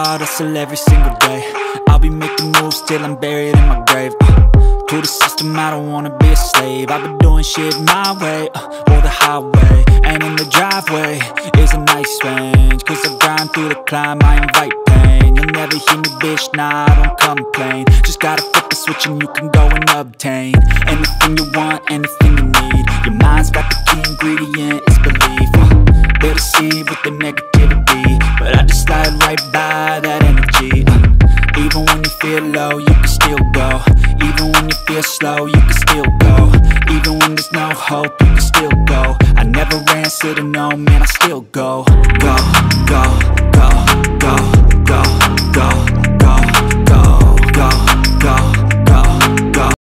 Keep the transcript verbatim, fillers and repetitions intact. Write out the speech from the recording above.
hard, hustle every single day. I'll be making moves till I'm buried in my grave. uh, To the system, I don't wanna be a slave. I've been doing shit my way, uh, or the highway. And in the driveway is a nice range, cause I grind through the climb, I invite pain. You'll never hear me, bitch, nah, I don't complain. Just gotta flip the switch and you can go and obtain anything you want, anything you need. Your mind's got the key ingredient, it's belief. uh, They deceive with the negativity, but I just slide right by that energy. uh, Even when you feel low, you can still go. Even when you feel slow, you can still go. Even when there's no hope, you can still go. I never answer to no, man, I still go. Go, go.